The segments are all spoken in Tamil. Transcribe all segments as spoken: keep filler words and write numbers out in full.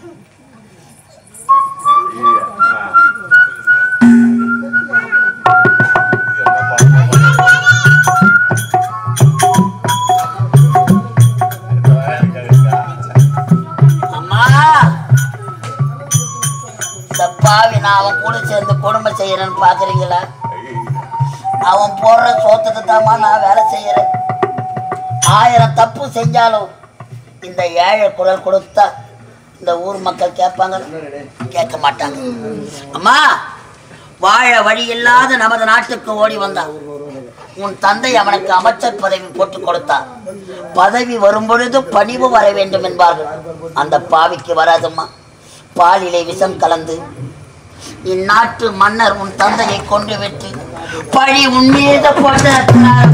நான் அவன் கூட சேர்ந்து கொடுமை செய்யறேன்னு பாக்குறீங்களா? அவன் போடுற சோத்துக்கு தாமா நான் வேலை செய்யறேன். ஆயிரம் தப்பு செஞ்சாலும் இந்த ஏழை குரல் கொடுத்தா இந்த ஊர் மக்கள் கேட்பாங்க, கேட்க மாட்டாங்க. அம்மா, வாழ வழி இல்லாத நமது நாட்டுக்கு ஓடி வந்தான். உன் தந்தை அவனுக்கு அமைச்சர் பதவி போட்டு கொடுத்தார். பதவி வரும் பொழுது பணிவு வர வேண்டும் என்பார்கள். அந்த பாவிக்கு வராதம்மா. பாலிலே விஷம் கலந்து இந்நாட்டு மன்னர் உன் தந்தையை கொண்டு விட்டு பழி உன்மீது போட்டிருக்கிறார்.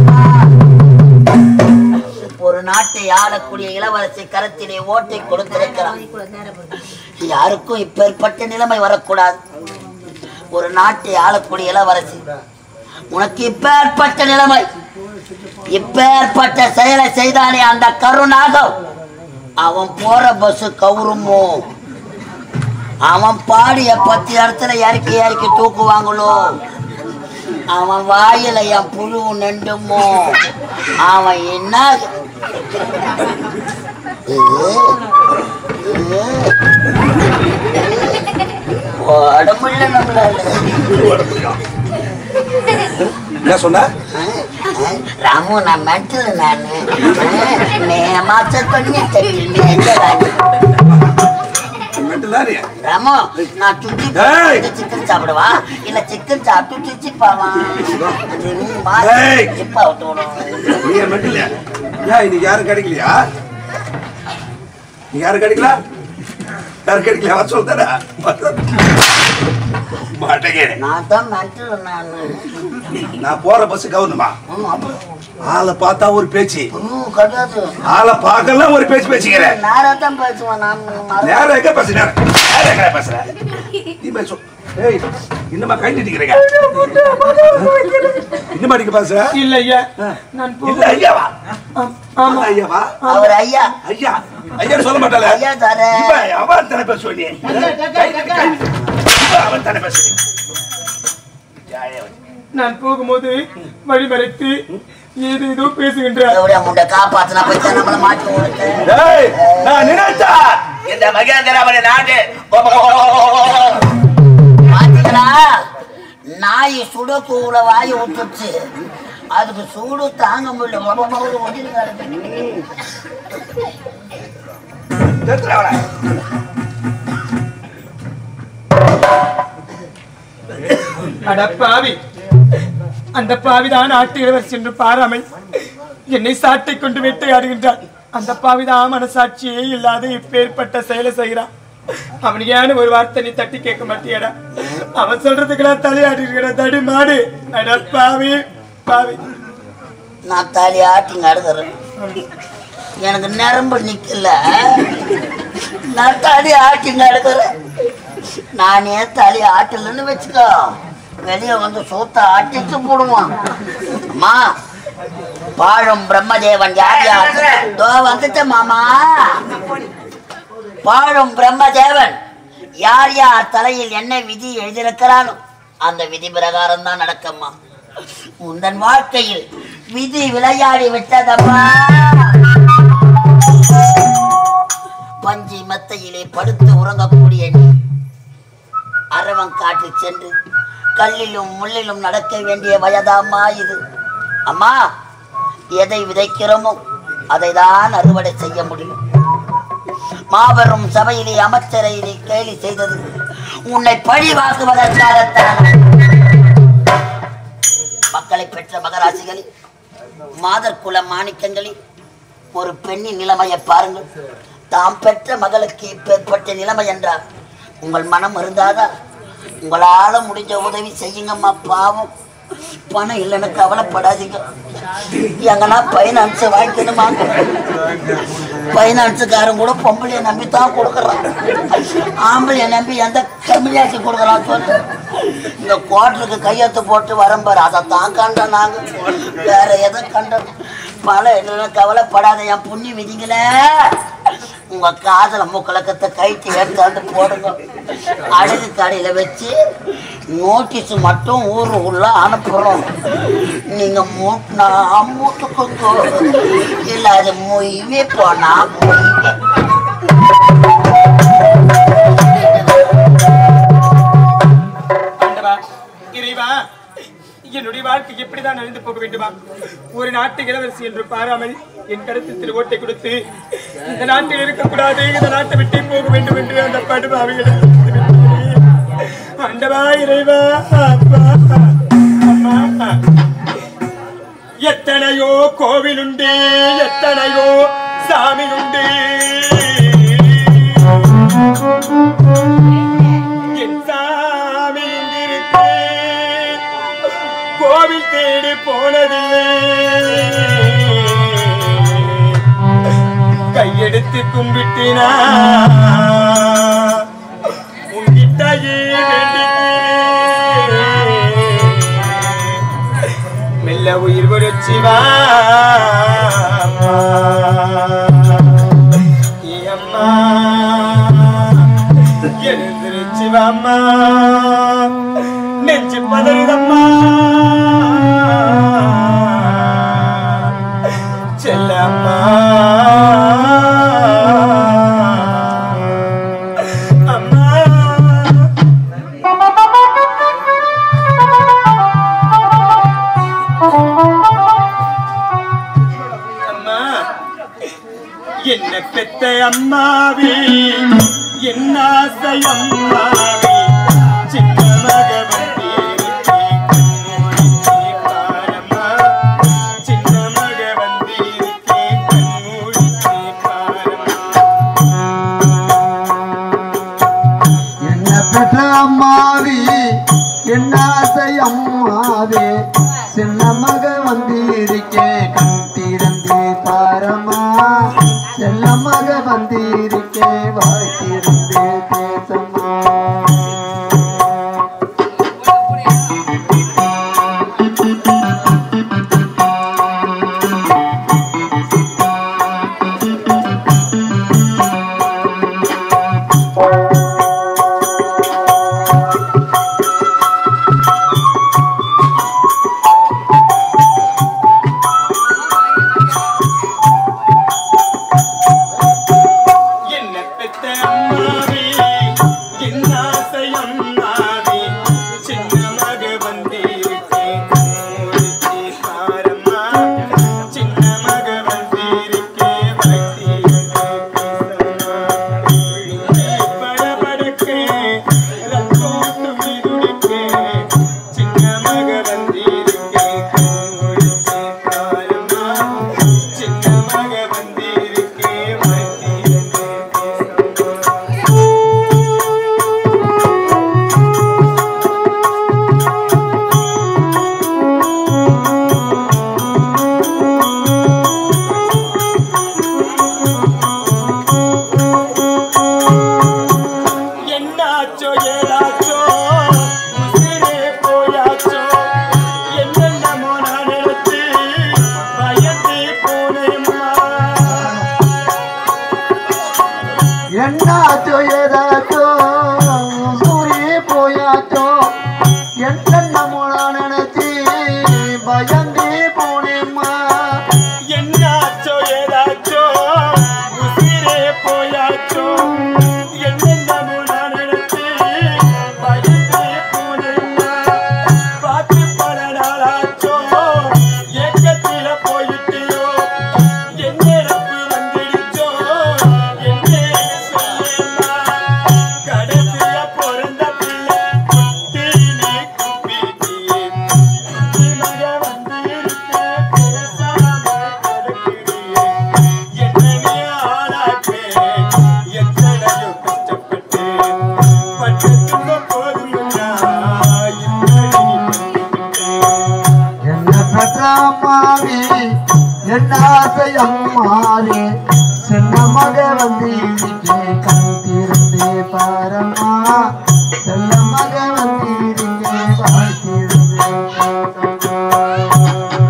ஒரு நாட்டை ஆளக்கூடிய இளவரசி கரத்திலே ஓட்டை கொடுத்திருக்கிறார். யாருக்கும் இப்பேற்பட்ட நிலைமை வரக்கூடாது. ஒரு நாட்டை ஆளக்கூடிய இளவரசி, உனக்கு இப்பேற்பட்ட நிலைமை, இப்பேற்பட்ட செயலை செய்தானே அந்த கருணாகம், அவன் போற பஸ் கவுருமோ, அவன் பாடிய பத்து இடத்துல இறக்கி இறக்கி தூக்குவாங்களோ, அவன் வாயில என் புழு நெண்டுமோ, அவன் என்ன உடம்புல நம்மளால என்ன சொன்ன ராமு? நான் மென்டல், நானு மாஸ்டர் பண்ணி ராமு, நான் சுத்தி சிக்கன் சாப்பிடுவா இல்ல சிக்கன் சாப்பிட்டு சுத்தி பாவா யாரும் கிடைக்கலையா? நீ யாரும் கிடைக்கல? யாரும் கிடைக்கல? சொல்ற நான் போற பஸ் கவர்னுமா? ஆளை பார்த்தா ஒரு பேச்சு, ஆளை பார்க்கலாம் ஒரு பேச்சு பேசிக்கிறேன். நேரம் எங்க பேசுறேன்? பேசுறேன் நீ பேசும். இன்னமா கை நீட்டிக்கிறீங்க? இன்னமா நீங்க பேசுற? இல்ல ஐயா, இல்ல ஐயாவா? ஆமா ஐயாவா? அவர் ஐயா ஐயா ஐயா சொல்ல மாட்டாளே. ஐயா தாரே. அவன் தானே பேசுவீங்க. அவன் தானே பேசுவீங்க. நான் போகும்போது வழிமறைத்து ஏதோ ஏதோ பேசுகின்றார். முண்டை காப்பாத்தினா போய் நம்மள மாட்டி ஓடுது. நான் நினைச்சா இந்த மகேந்திராவதி நாடு பாத்தீங்களா, நாய் சுடக்கூட வாய் விட்டுச்சு, அதுக்கு சூடு தாங்க முடியல. அட பாவி, அந்த பாவிதான் நாட்டு இளவரசி என்று பாராமல் என்னை சாட்டை கொண்டு வேட்டையாடுகின்றான். அந்த பாவிதான் மனசாட்சியே இல்லாத இப்பேற்பட்ட செயலை செய்கிறான். அவனுக்கு ஏன்னு ஒரு வார்த்தை நீ தட்டி கேட்க மாட்டியாடா? அவன் சொல்றதுக்கெல்லாம் தலையாடுகிற தடி மாடு. அட பாவி பாவி, நான் தலை ஆட்டிங்க அடுக்கிறேன். எனக்கு நரம்பு நிக்கல, நான் தலை ஆட்டிங்க அடுக்கிறேன். நானே தலை ஆட்டலன்னு வச்சுக்கோ, வெளியே வந்து சூத்த ஆட்டிச்சு போடுவான். அம்மா, பாழும் பிரம்மதேவன் யார் யார் வந்துட்ட மாமா? பாழும் பிரம்மதேவன் யார் யார் தலையில் என்ன விதி எழுதியிருக்கிறானோ அந்த விதி பிரகாரம் தான் நடக்கம்மா. உந்தன் வாழ்க்கையில் விதி விளையாடி விட்டதம்மா. பஞ்சி மத்தையிலே படுத்து உறங்கக்கூடிய நீ அரவம் காட்டி சென்று கல்லிலும் முள்ளிலும் நடக்க வேண்டிய வயதாம்மா இது. அம்மா, எதை விதைக்கிறோமோ அதை தான் அறுவடை செய்ய முடியும். மாபெரும் சபையிலே அமைச்சரை கேலி செய்தது உன்னை பழிவாக்குவதற்காகத்தான். மக்களை பெற்ற மகராசிகளில் மாதர் குல மாணிக்கங்களில் ஒரு பெண்ணின் நிலைமையை பாருங்கள். தாம் பெற்ற மகளுக்கு இப்பேற்பட்ட நிலைமை என்றால் உங்கள் மனம் இருந்தாதா? உங்களால முடிஞ்ச உதவி செய்யுங்கம்மா. பாவம், பணம் இல்லைன்னு கவலைப்படாதீங்க. எங்கன்னா பைனான்ஸ் வாங்கிக்கணுமா? பைனான்ஸுக்காரன் கூட பொம்பளைய நம்பி தான் கொடுக்குறான். ஆம்பளைய நம்பி எந்த கம்மியாக்கி கொடுக்குறான் சொல்லு. இந்த கோட்டலுக்கு கையெழுத்து போட்டு வரம்பாரு, அதை தான் கண்டோம் நாங்க, வேற எதை கண்டோம்? பணம் இல்லைன்னு கவலைப்படாத என் புண்ணி விதிங்களே. உங்க காதல முக்கலக்கத்தை கைட்டு எடுத்தாந்து போடுங்க. அழகு கடையில வச்சு நோட்டீஸ் மட்டும் ஊரு உள்ள அனுப்புறோம். நீங்க மூட்டினா மூட்டுக்குங்கோ, இல்ல அது மொய்வே போனா மொய்வே. என்னுடைய வாழ்க்கை எப்படிதான் நடந்து போக வேண்டுமா? ஒரு நாட்டு இளவரசி என்று பாராமல் என் கருத்தில் ஓட்டை கொடுத்து இந்த நாட்டில் இருக்கக்கூடாது, இந்த நாட்டை விட்டே போக வேண்டும் என்று அந்த படுபாவிகளை அண்டவா இறைவா. அம்மா, எத்தனையோ கோவில் உண்டு, எத்தனையோ சாமி உண்டு. என் சாமி இருக்கு, கோவில் தேடி போனதில்லை. கையெடுத்து கும்பிட்டினா உங்கிட்டயே மெல்ல உயிர் விடுச்சிவா. அம்மா எழுந்திருச்சிவாம்மா, நெஞ்சு பதறிதம்மா. செல்லம்மா அம்மா, அம்மா என்ன பெத்த அம்மாவே, என் ஆசை அம்மாவே, சின்ன மகவன் அம்மாவே, என் ஆசை அம்மாவே, சின்ன மக வந்திருக்கே கண் திறந்தே பாரமா. செல்ல மக வந்திருக்கே வாய் திறந்தே பேசம்மா. என்னாச்சோ ஏதாச்சோ சூரிய போயாச்சோ, என்னென்னமோ நான் நினைச்சி பயந்தே போனேம்மா. என்னாச்சோ ஏதாச்சோ உசிரே போயாச்சோ, என்னென்னமோ நான் நினைச்சி பயந்தே போனேம்மா. பார்த்து பல நாளாச்சோ ஏக்கத்தில போயிட்டியோ, என்ன ரப்பு வந்துடுச்சோ என்ன சொல்லேம்மா. கடைசியா பிறந்த பிள்ளை குட்டினே குப்பிட்டியே, குட்டி மக வந்திருக்க பேசாம கிடக்குறியே. என்னையே ஆளாக்கே எத்தனையோ கஷ்டப்பட்டு பட்டு துன்ப போதும்னா இப்படி என்ன பெற்ற அம்மாவே, என் ஆசை அம்மாவே, சின்ன மக வந்திருக்கே கண் திறந்தே பாரம்மா. செல்ல மக வந்திருக்கே வாய் திறந்தே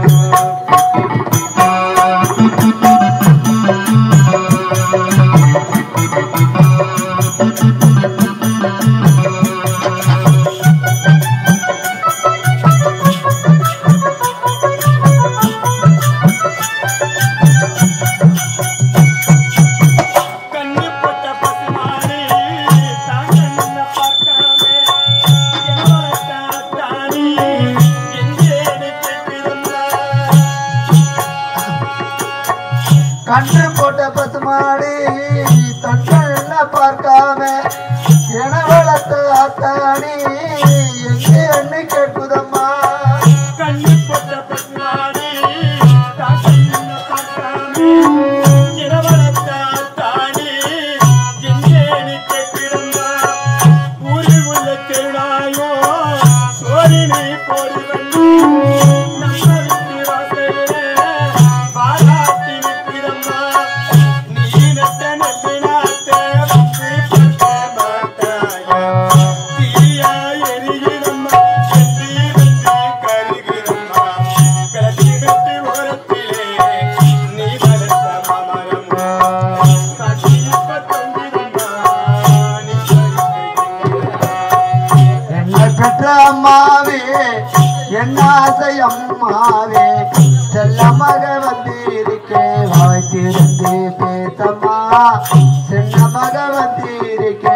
பேசம்மா. கண்ணு போட்ட பத்து மாடி தட்டல்ல பார்க்காம என வளர்த்த ஆத்தாடி எங்கே என்ன கேட்குதம்மா கண்ணு போட்ட பத்து மாடி தட்டல்ல பார்க்காம என வளர்த்த ஆத்தாடி எங்கே என்ன கேட்குதம்மா ஊரில் உள்ள திருநாயோ சோரினை போடி வந்து நம்ம வீட்டு வாசலே பாராட்டி நிற்கிறம்மா நீ நட்ட நெல்லினாத்தே வந்து பார்க்க மாட்டாயா தீயா எரிகிறம்மா சென்றி வெற்றி கருகிறம்மா கிளச்சி வெட்டி ஓரத்திலே நீ வளர்த்த மாமரம்மா காட்சி இப்ப தொங்கிடும்மா நீ என்னை பெற்ற அம்மாவே என் ஆசை அம்மாவே செல்ல மக வந்திருக்கே வாய் திறந்து பேசம்மா செல்ல மக வந்திருக்கே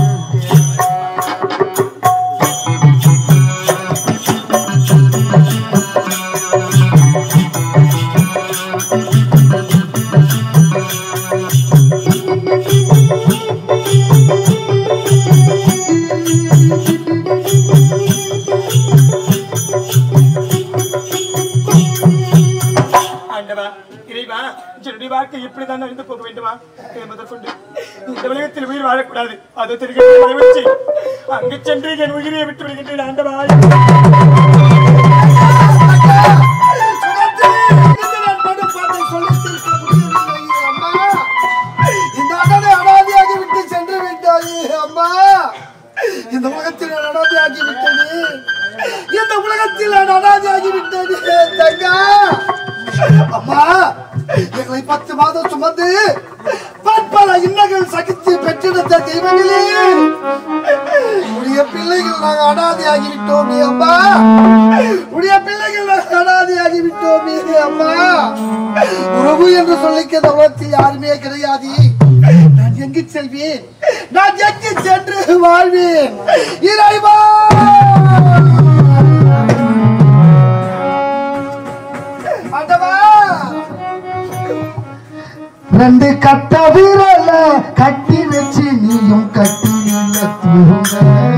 ஆண்டவா இறைவா என்னுடைய வாழ்க்கை இப்படிதான் நடந்து போக வேண்டுமா முதற்கொண்டு இந்த உலகத்தில் உயிர் வாழக்கூடாது அது தெரிகிறது வச்சு அங்கு சென்று என் உயிரை விட்டு விடுகின்றேன் ஆண்டவா இந்த உலகத்தில் அனாதையாகி விட்டது இந்த உலகத்தில் அனாதையாகி விட்டது தங்கா அம்மா எங்களை பத்து மாதம் சுமந்து பற்பல இன்னங்கள் சகித்து பெற்றெடுத்த தெய்வங்களே உடைய பிள்ளைகள் நாங்கள் அனாதையாகி விட்டோமே அம்மா உடைய பிள்ளைகள் நாங்கள் அனாதையாகி விட்டோமே அம்மா உறவு என்று சொல்லிக்க இந்த உலகத்தில் யாருமே கிடையாது நான் எங்கு செல்வேன் நான் எங்கு சென்று வாழ்வேன் இறைவா ரெண்டு கட்ட விரல கட்டி வச்சு நீயும் கட்டி தூங்க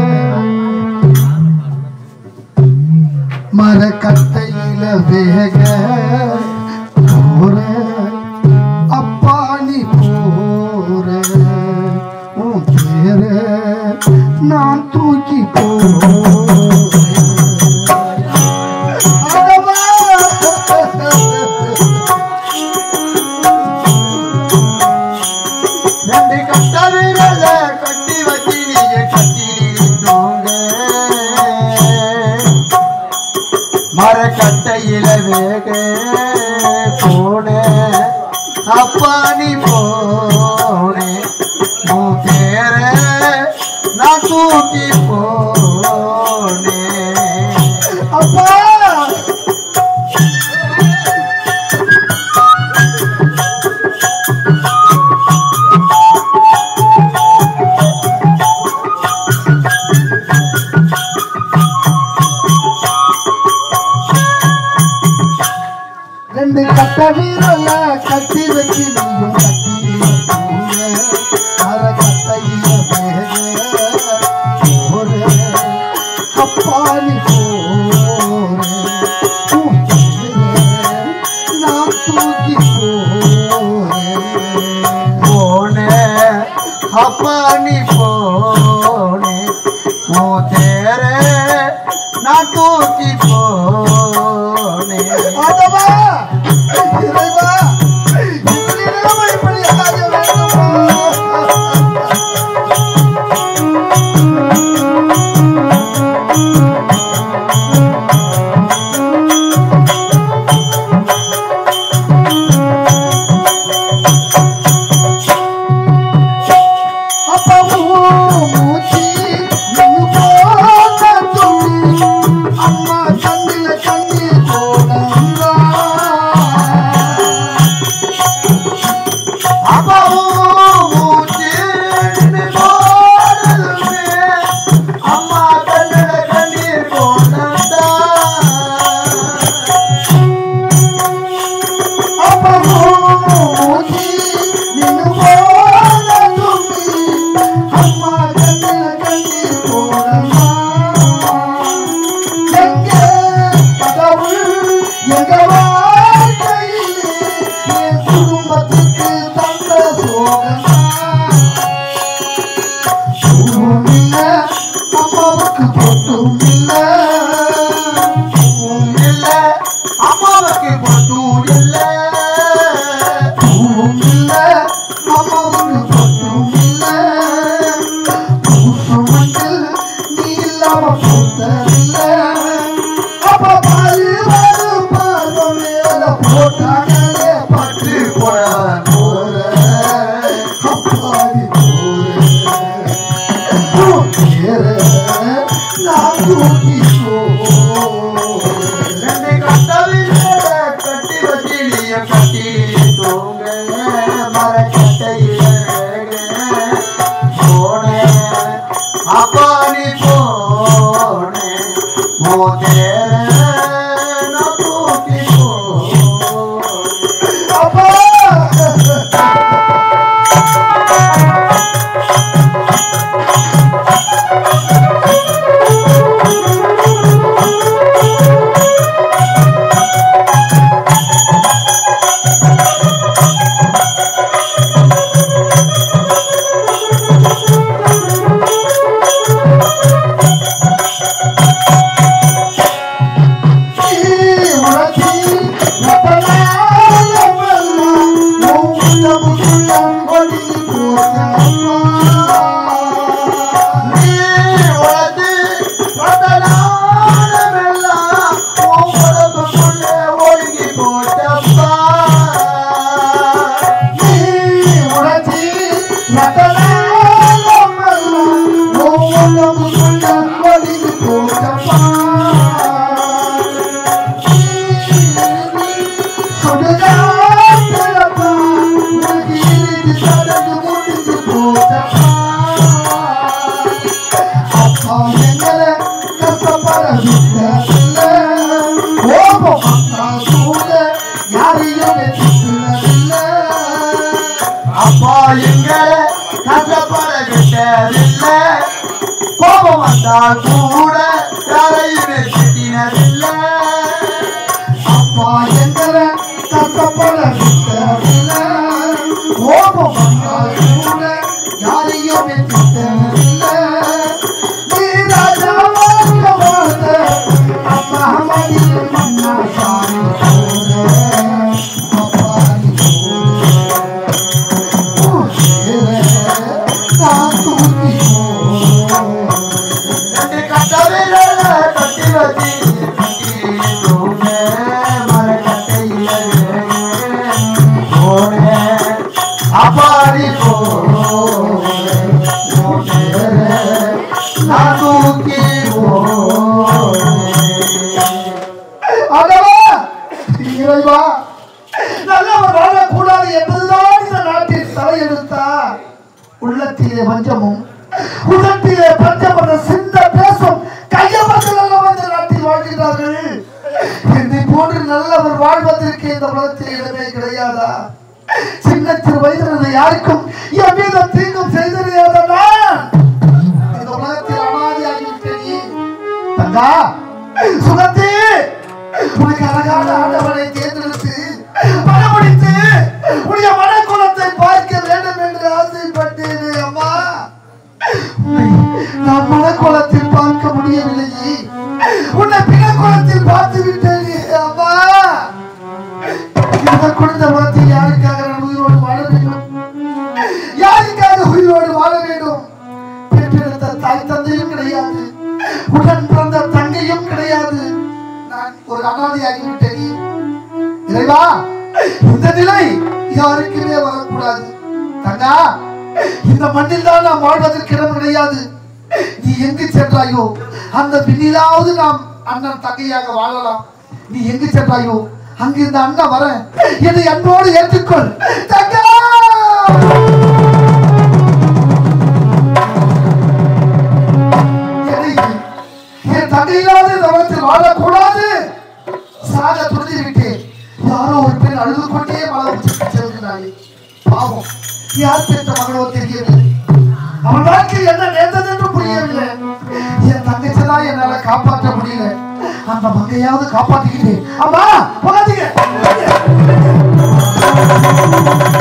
மர கட்டையில வேக போற அப்பா நீ போற உன் பேர நான் தூக்கி போறேன் கட்டி வச்சு நீங்க கட்டி மர கட்டையில வேக போன அப்பா நீ போனே உன் பேர நான் தூக்கி போனே அப்பா ரெண்டு கட்ட வீரல கட்டி வச்சு நீயும் கட்டி மர கட்டையில ஒரு அப்பாலி நான் தூக்கி போனே அப்பானி போனே ஓ தேரே நான் தூக்கி போனே ஆதவா இறைவா இப்படி இப்படி ஆக வேண்டுமா அப்பா இந்த மண்ணில் தான் நாம் வாழ்வதற்கு இடம் கிடையாது. நீ எங்கு சென்றாயோ அந்த விண்ணிலாவது நாம் அண்ணன் தங்கையாக வாழலாம். நீ எங்கு சென்றாயோ அங்கிருந்த அண்ணன் வர என்னை அன்போடு ஏற்றுக்கொள் தங்கா. என் தங்கையிலாவது நவத்தில் வாழக்கூடாது. சாக துணிந்து விட்டேன். யாரோ ஒரு பெண் அழுது கொண்டே மலம் செல்கிறாளே. பாவம், யார் பெற்ற மகளோ தெரியவில்லை. அவன் வாழ்க்கையில் என்ன நேர்ந்தது என்று புரியவில்லை. என் தங்கச்சிதான் என்னால காப்பாற்ற முடியல. அந்த மங்கையாவது காப்பாத்திக்கிட்டேன். அம்மா போகாதீங்க.